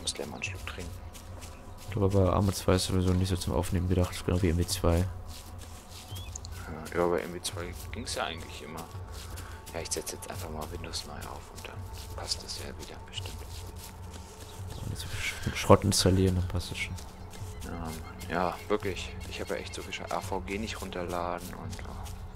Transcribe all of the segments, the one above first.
muss gleich mal einen Schluck trinken. Ich glaube aber Arma 2 ist sowieso nicht so zum Aufnehmen gedacht, genau wie MW2. Ja, bei MW2 ging es ja eigentlich immer. Ja, ich setze jetzt einfach mal Windows neu auf und dann passt das ja wieder bestimmt. Und jetzt Schrott installieren, dann passt es schon. Ja, Mann. Ja, wirklich. Ich habe ja echt so viel AVG nicht runterladen und... Oh.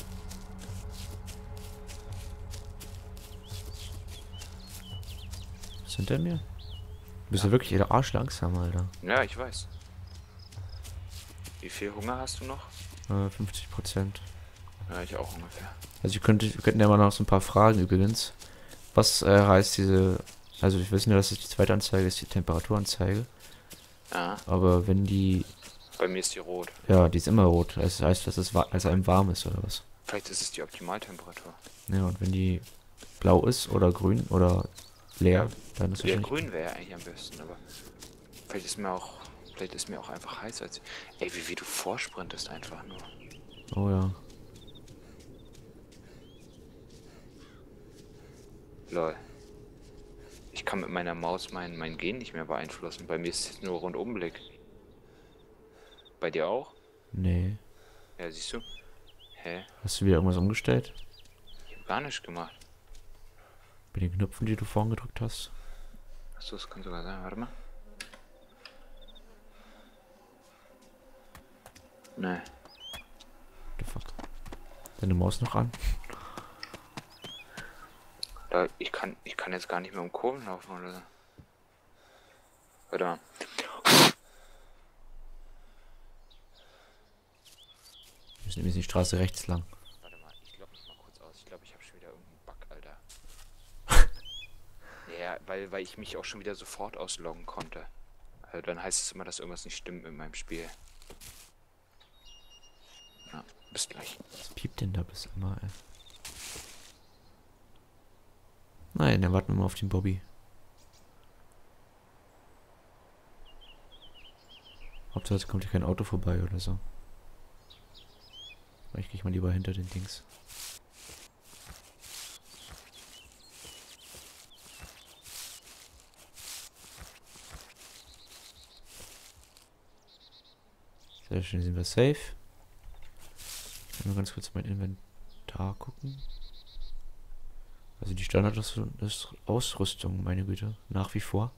Was hinter mir? Du bist ja wirklich jeder Arsch langsam, Alter. Ja, ich weiß. Wie viel Hunger hast du noch? 50%. Ja, ich auch ungefähr. Also wir könnten ja mal noch so ein paar Fragen übrigens. Was heißt diese... Also ich weiß nur, dass es die zweite Anzeige ist, die Temperaturanzeige. Ja, Aber wenn die... bei mir ist die rot. Ja, die ist immer rot. Das heißt, dass es als einem warm ist oder was? Vielleicht ist es die Optimaltemperatur. Ja, und wenn die blau ist oder grün oder leer, dann ist Ja, wahrscheinlich... grün wäre ja eigentlich am besten, aber vielleicht ist mir auch einfach heiß als... Ey, wie du vorsprintest einfach nur. Oh ja. Lol. Ich kann mit meiner Maus mein Gen nicht mehr beeinflussen. Bei mir ist es nur Rundumblick. Bei dir auch? Nee. Ja, siehst du? Hä? Hast du wieder irgendwas umgestellt? Ich hab gar nichts gemacht. Bei den Knöpfen, die du vorhin gedrückt hast? Achso, das kann sogar sein. Warte mal. Nee. The fuck? Deine Maus noch an? Ich kann jetzt gar nicht mehr um Kurven laufen oder so. Warte mal. Wir müssen nämlich die Straße rechts lang. Warte mal, ich logge mich mal kurz aus. Ich glaube, ich habe schon wieder irgendeinen Bug, Alter. Ja, weil ich mich auch schon wieder sofort ausloggen konnte. Also dann heißt es immer, dass irgendwas nicht stimmt in meinem Spiel. Ja, bis gleich. Was piept denn da bis immer, ey? Nein, dann warten wir mal auf den Bobby. Hauptsache, es kommt hier kein Auto vorbei oder so. Ich gehe mal lieber hinter den Dings. Sehr schön, sind wir safe. Ich will nur ganz kurz mein Inventar gucken. Also die Standard-Ausrüstung, meine Güte, nach wie vor.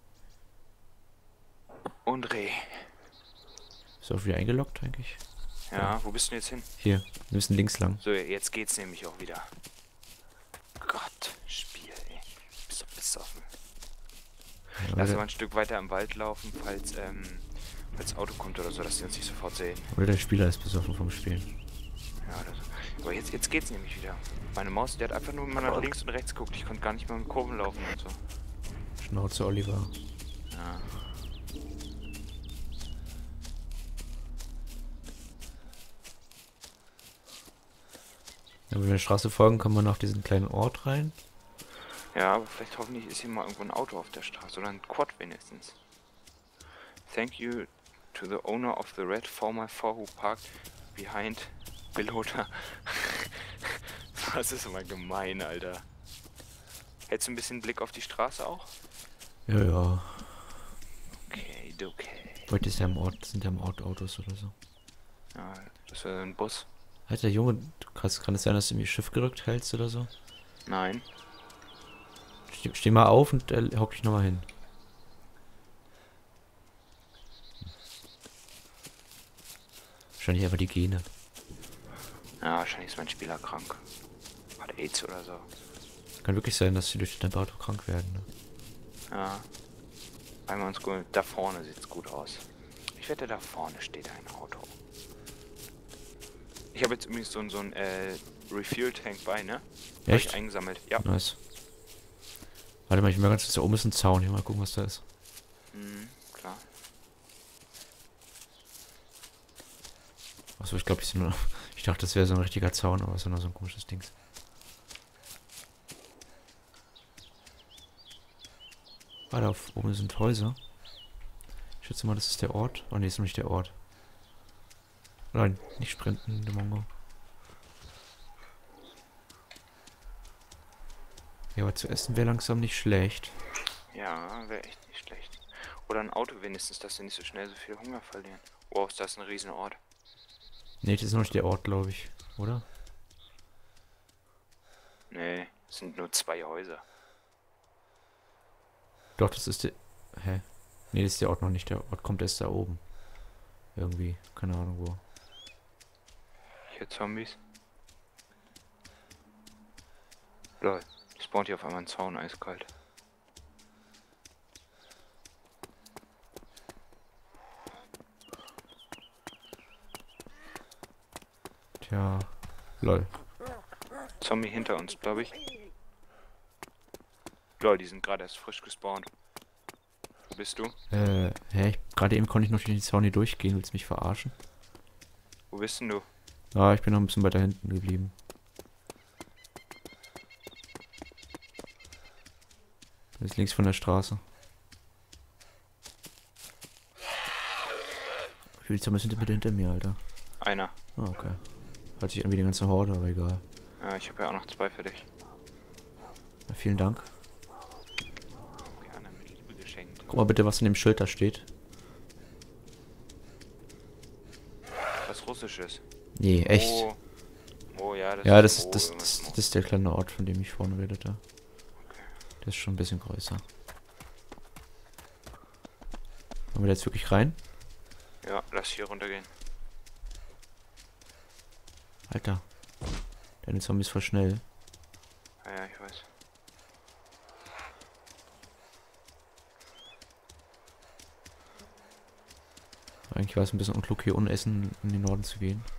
Und Reh. Ist auch wieder eingeloggt eigentlich? Ja, wo bist du denn jetzt hin? Hier, wir müssen links lang. So, jetzt geht's nämlich auch wieder. Gott, Spiel, ey. Bist doch besoffen. Ja, Lass mal ein Stück weiter im Wald laufen, falls Auto kommt oder so, dass die uns nicht sofort sehen. oder der Spieler ist besoffen vom Spielen. Ja, oder so. Aber jetzt geht's nämlich wieder. Meine Maus, die hat einfach nur mal nach links und rechts geguckt. Ich konnte gar nicht mehr mit Kurven laufen und so. Schnauze, Oliver. Ja. Ja, wenn wir der Straße folgen, kommen wir noch auf diesen kleinen Ort rein. Ja, aber vielleicht hoffentlich ist hier mal irgendwo ein Auto auf der Straße oder ein Quad wenigstens. Thank you to the owner of the red 4x4 who parked behind Pilota. Das ist immer gemein, Alter. Hättest du ein bisschen Blick auf die Straße auch? Ja, ja. Okay. Heute ist ja im Ort, sind ja im Ort Autos oder so. Ja, das wäre ein Bus. Alter Junge, kann es sein, dass du irgendwie Schiff gerückt hältst oder so? Nein. Steh mal auf und hock dich nochmal hin. Wahrscheinlich einfach die Gene. Ja, wahrscheinlich ist mein Spieler krank. Hat AIDS oder so. Kann wirklich sein, dass sie durch die Temperatur krank werden. Ne? Ja. Einmal uns gut. Da vorne sieht's gut aus. Ich wette, da vorne steht ein Auto. Ich habe jetzt übrigens so ein Refuel-Tank bei, ne? Hab Echt? ich eingesammelt. Ja. Nice. Warte mal, ich will mal ganz kurz, da oben ist ein Zaun. Ich will mal gucken, was da ist. Mhm, klar. Achso, ich glaube, ich dachte, das wäre so ein richtiger Zaun, aber es ist nur so ein komisches Ding. Warte, auf oben sind Häuser. Ich schätze mal, das ist der Ort. Oh ne, ist noch nicht der Ort. Nein, nicht sprinten, der Mongo. Ja, aber zu essen wäre langsam nicht schlecht. Ja, wäre echt nicht schlecht. Oder ein Auto wenigstens, dass sie nicht so schnell so viel Hunger verlieren. Wow, ist das ein Riesenort. Nee, das ist noch nicht der Ort, glaube ich. Oder? Nee, es sind nur 2 Häuser. Doch, das ist der... Hä? Nee, das ist der Ort noch nicht. Der Ort kommt erst da oben. Irgendwie. Keine Ahnung wo. Hier Zombies. Lol, spawnt hier auf einmal ein Zaun eiskalt. Tja. Lol. Zombie hinter uns, glaube ich. Lol, die sind gerade erst frisch gespawnt. Wo bist du? Hä? Gerade eben konnte ich noch durch den Zaun hier durchgehen. Willst du mich verarschen? Wo bist denn du? Ah, ich bin noch ein bisschen weiter hinten geblieben. Das ist links von der Straße. Wie viele Zombies sind denn bitte hinter mir, Alter? Einer. Ah, okay. Hört sich an wie die ganze Horde, aber egal. Ja, ich habe ja auch noch 2 für dich. Ja, vielen Dank. Gerne mit Liebe geschenkt. Guck mal bitte, was in dem Schild da steht. Was Russisches. Nee, echt. Oh, oh ja, das Ja, ist das ist der kleine Ort, von dem ich vorhin redete. Der ist schon ein bisschen größer. Wollen wir da jetzt wirklich rein? Ja, lass hier runtergehen. Alter. Deine Zombie ist voll schnell. Ja, ich weiß. Eigentlich war es ein bisschen unklug, hier ohne Essen in den Norden zu gehen.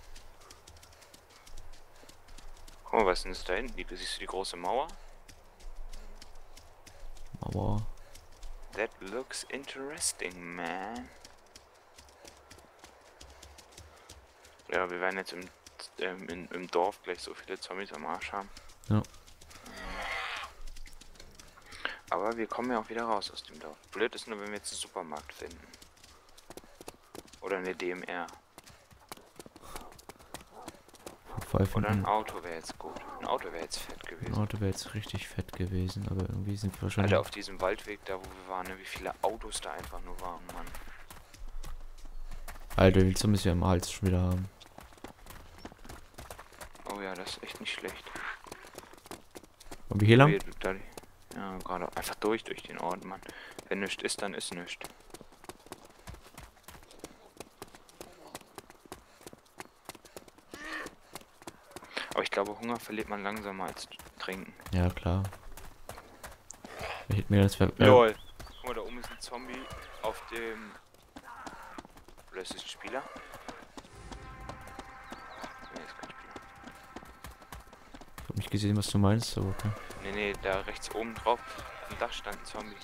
Guck mal, was ist denn das da hinten? Siehst du die große Mauer? Aber That looks interesting, man. Ja, wir werden jetzt im Dorf gleich so viele Zombies am Arsch haben. ja. Aber wir kommen ja auch wieder raus aus dem Dorf. Blöd ist nur, wenn wir jetzt einen Supermarkt finden. Oder eine DMR. Oder ein Auto wäre jetzt gut. Ein Auto wäre jetzt fett gewesen. Ein Auto wäre jetzt richtig fett gewesen, aber irgendwie sind wir wahrscheinlich... Alter, auf diesem Waldweg da, wo wir waren, ne, wie viele Autos da einfach nur waren, Mann. Alter, wie viel müssen wir am Hals schon wieder haben? Oh ja, das ist echt nicht schlecht. Wollen wir hier lang? Ja, gerade einfach durch den Ort, Mann. Wenn nichts ist, dann ist nichts. Aber ich glaube, Hunger verliert man langsamer als Trinken. Ja, klar. Mir das LOL. Guck mal, da oben ist ein Zombie auf dem... Oder ist das ein Spieler? Nee, ist kein Spieler. Ich hab nicht gesehen, was du meinst, aber okay. Nee, da rechts oben drauf am Dach stand ein Zombie.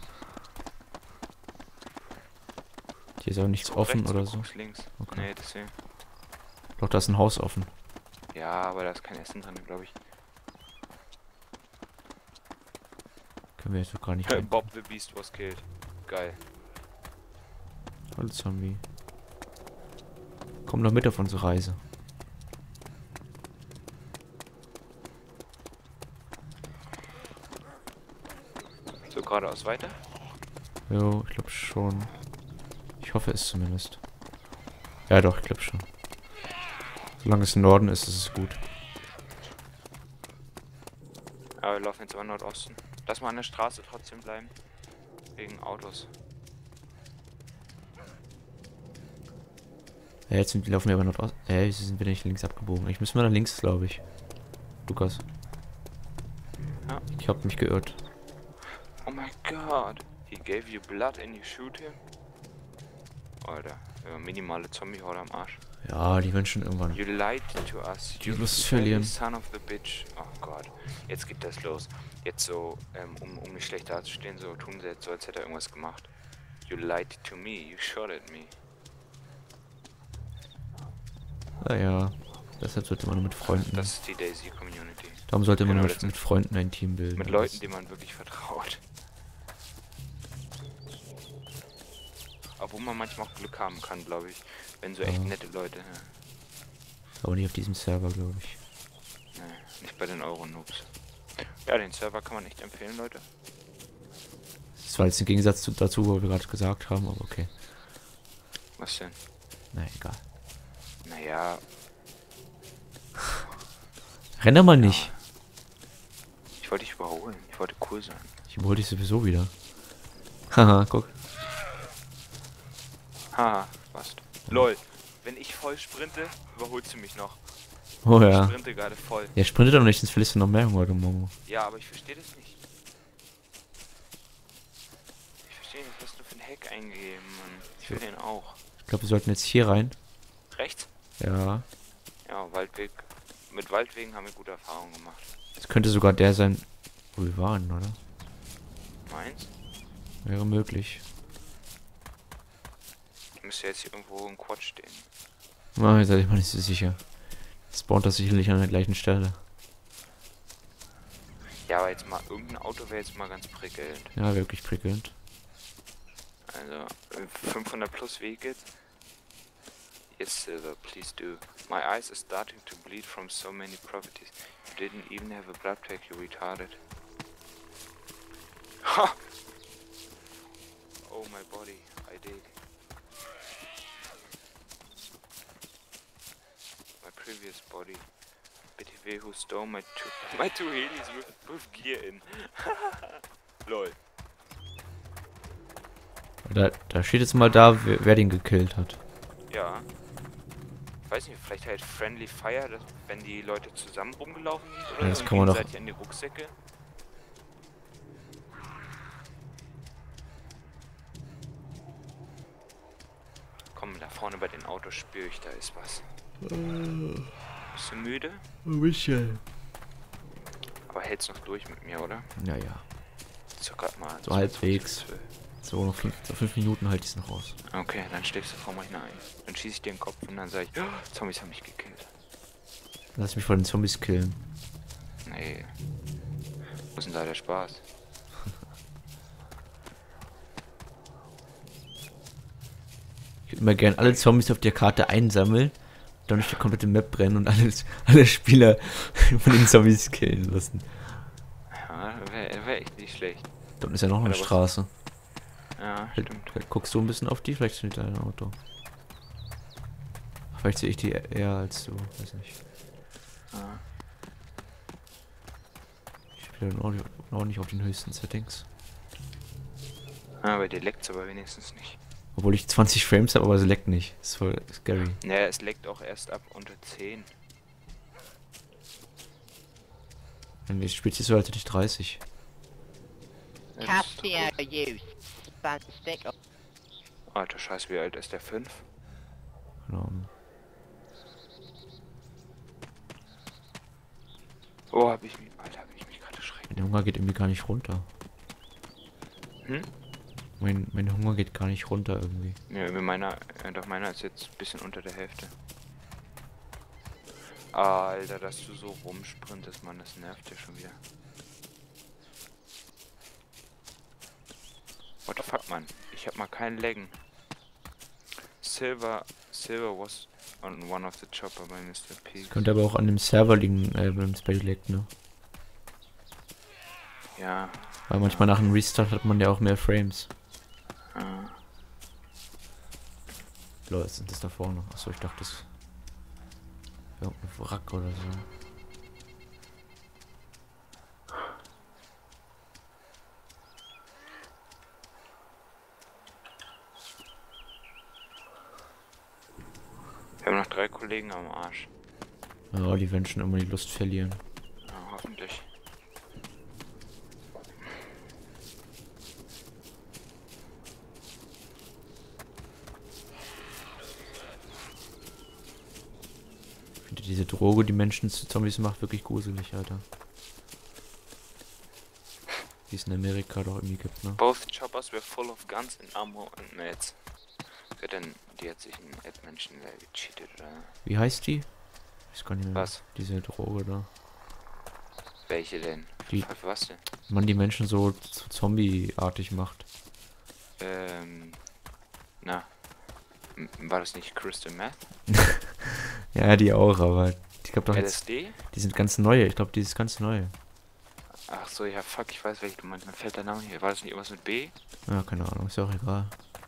Hier ist auch nichts offen oder so. Links. Okay. Nee, deswegen. Doch, da ist ein Haus offen. Ja, aber da ist kein Essen drin, glaube ich. Können wir jetzt doch gar nicht rein. Bob the Beast was killed. Geil. Hallo Zombie. Komm doch mit auf unsere Reise. So geradeaus weiter? Jo, ich glaube schon. Ich hoffe es zumindest. Ja doch, ich glaube schon. Solange es im Norden ist, ist es gut. Aber wir laufen jetzt aber Nordosten. Lass mal an der Straße trotzdem bleiben. Wegen Autos. Ja, jetzt laufen wir aber Nordosten. Wieso sind wir nicht links abgebogen? Ich müssen wir nach links, glaube ich. Lukas. Ja. Ich habe mich geirrt. Oh my god. He gave you blood and you shoot him? Alter, minimale Zombie-Horde am Arsch. Ja, die werden schon irgendwann. You lied to us. Die Lust verlieren. Son of the bitch. Oh Gott. Jetzt geht das los. Jetzt so, um mich schlecht dazustehen, so tun sie jetzt so, als hätte er irgendwas gemacht. You lied to me. You shot at me. Naja, deshalb sollte man nur mit Freunden. Das ist die Daisy-Community. Darum sollte man Genau, nur mit Freunden ein Team bilden. Mit Leuten, denen man wirklich vertraut. Obwohl man manchmal auch Glück haben kann, glaube ich. Wenn so echt nette Leute. Ja. Aber nicht auf diesem Server, glaube ich. Nee, nicht bei den Euro-Noobs. Ja, den Server kann man echt empfehlen, Leute. Es ist Das war jetzt im Gegensatz dazu, wo wir gerade gesagt haben, aber okay. Was denn? Na egal. Naja, Renn doch mal nicht. ich wollte dich überholen. Ich wollte cool sein. Ich überhole dich sowieso wieder. Haha, guck. Haha, passt. LOL, wenn ich voll sprinte, überholst du mich noch. Oh Ich ja. sprinte gerade voll. Ja, sprintet doch nicht, sonst verlierst du noch mehr heute Morgen. Ja, aber ich verstehe das nicht. Ich verstehe nicht, was du für ein Hack eingegeben, Mann. Ich will den auch. Ich glaube, wir sollten jetzt hier rein. Rechts? Ja. Ja, Waldweg. Mit Waldwegen haben wir gute Erfahrungen gemacht. Das könnte sogar der sein, wo wir waren, oder? Meins? Wäre möglich. Müsste jetzt hier irgendwo ein Quad stehen. Na, jetzt seid ich mal nicht so sicher. Spawnt das sicherlich an der gleichen Stelle. Ja, aber jetzt mal, irgendein Auto wäre jetzt mal ganz prickelnd. Ja, wirklich prickelnd. Also, 500 plus Vehicles. Yes, Silver, please do. My eyes are starting to bleed from so many properties. You didn't even have a blood pack, you retarded. Ha! Oh, my body, I did. My previous body. BTW who stole my two helis with gear in. Lol. Da steht jetzt mal da, wer den gekillt hat. Ja. Weiß nicht, vielleicht halt Friendly Fire, dass, wenn die Leute zusammen rumgelaufen sind oder Ja, das so, kann man doch- gegenseitig an die Rucksäcke. Komm, da vorne bei den Autos spüre ich, da ist was. Bist du müde? Michel. Aber hältst noch durch mit mir, oder? Naja. Ist doch gerade mal So halbwegs. 12. So, noch 5 Minuten halte ich es noch aus. Okay, dann steckst du vor mir hinein. Dann schieße ich dir den Kopf und dann sage ich, oh, Zombies haben mich gekillt. Lass mich vor den Zombies killen. Nee. Wo ist denn da der Spaß? Ich würde immer gern alle Zombies auf der Karte einsammeln, dann durch die komplette Map brennen und alle Spieler von den Zombies killen lassen. Ja, wär echt nicht schlecht. Dann ist ja noch eine Oder was? Straße. Ja, Vielleicht stimmt. guckst du ein bisschen auf die, vielleicht steht da ein Auto. Vielleicht sehe ich die eher als du, weiß nicht. Ja. Ich spiele dann auch nicht auf den höchsten Settings. Ah, bei dir leckt's aber wenigstens nicht. Obwohl ich 20 Frames habe, aber es leckt nicht. Das ist voll scary. Naja, es leckt auch erst ab unter 10. Wenn ich spiele so, als hätte ich 30. Ja, das ist doch Casio, gut. you spastic. Alter Scheiß, wie alt ist der? 5? Keine Ahnung. Oh, hab ich mich gerade erschreckt. Mein Hunger geht irgendwie gar nicht runter. Hm? Mein Hunger geht gar nicht runter irgendwie. Ja, doch meiner ist jetzt ein bisschen unter der Hälfte. Alter, dass du so rumsprintest, Mann, das nervt ja schon wieder. What the fuck, Mann? Ich hab mal keinen Laggen. Silver was on one of the chopper by Mr. P. Könnte aber auch an dem Server liegen, wenn es bei dir leckt, ne? Ja. Weil manchmal nach einem Restart hat man ja auch mehr Frames. Leute, was ist das da vorne? Achso, ich dachte, das wäre ein Wrack oder so. Wir haben noch 3 Kollegen am Arsch. Ja, die werden schon immer die Lust verlieren. Ja, hoffentlich. Ich finde diese Droge, die Menschen zu Zombies macht, wirklich gruselig, Alter. Die es in Amerika doch irgendwie gibt, ne? Both choppers were full of guns and ammo and meds. Wer denn? Die hat sich ein Ad-Menschen gecheatet, oder? Wie heißt die? Ich kann nicht mehr. Was? Diese Droge da. Welche denn? Die- Für was denn? Man die Menschen so zombie-artig macht. Na. War das nicht Crystal Meth? Ja, die auch, aber ich glaube doch jetzt, LSD? die sind ganz neue. Ich glaube, die ist ganz neu. Ach so, ja, fuck, ich weiß, welche du meinst. Mir fällt der Name hier. War das nicht irgendwas mit B? Ja, keine Ahnung, ist ja auch egal.